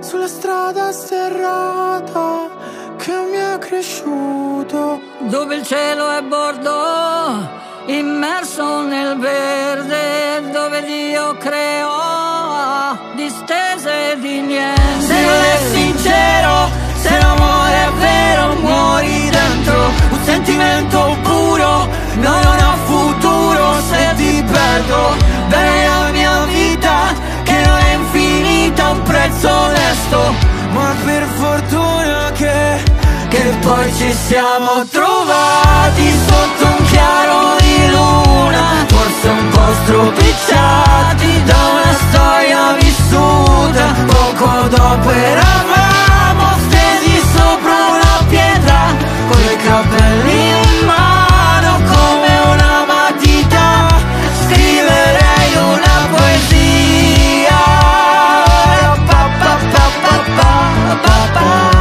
sulla strada sterrata che mi è cresciuto, dove il cielo è bordo, immerso nel verde, dove Dio creò distese di niente. Se non è sincero, se l'amore è vero, muori dentro un sentimento puro. No, non ho futuro se ti perdo. Bene la mia vita, che non è infinita, un prezzo onesto. Ma per fortuna che poi ci siamo trovati sotto un chiaro di luna, forse un po' stropicciati da una storia vissuta. Poco dopo eravamo stesi sopra una pietra, con i capelli in mano come una matita. Scriverei una poesia, pa, pa, pa, pa, pa, pa, pa.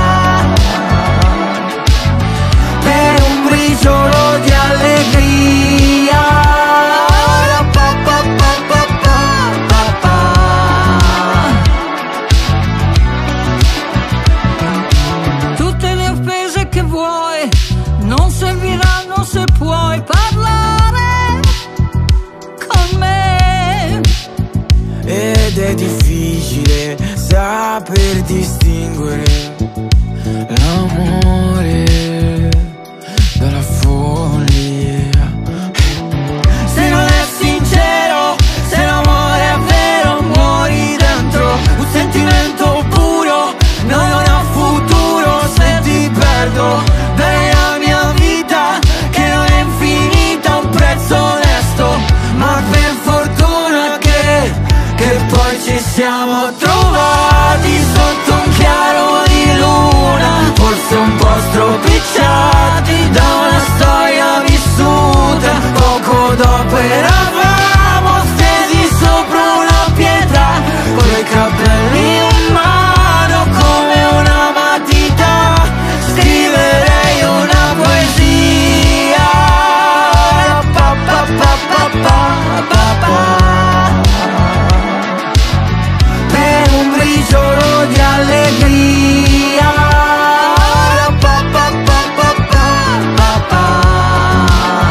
Per un briciolo di allegria, pa, pa, pa, pa, pa, pa, pa. Tutte le offese che vuoi non serviranno se puoi parlare con me. Ed è difficile saper distinguere l'amore dalla follia. Se non è sincero, se l'amore è vero, muori dentro un sentimento puro. No, non ho futuro se ti perdo. Bene la mia vita, che non è infinita, un prezzo onesto. Ma per fortuna che poi ci siamo trovati sotto un chiaro di luna, forse un po' stropicciati da una storia vissuta. Poco dopo eravamo stesi sopra una pietra, con i capelli in mano come una matita. Scriverei una poesia, pa, pa, pa, pa, pa, pa, pa. Per un briciolo di allegria, pa, pa, pa, pa, pa, pa, pa.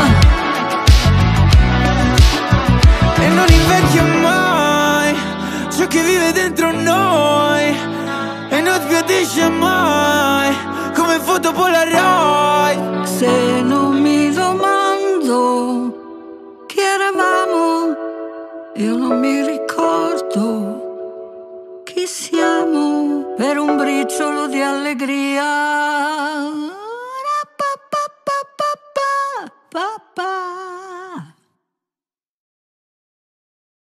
E non invecchia mai ciò che vive dentro noi, e non sbiadisce mai come foto Polaroid. Se non mi domando chi eravamo, io non mi ricordo chi siamo. Per un briciolo di allegria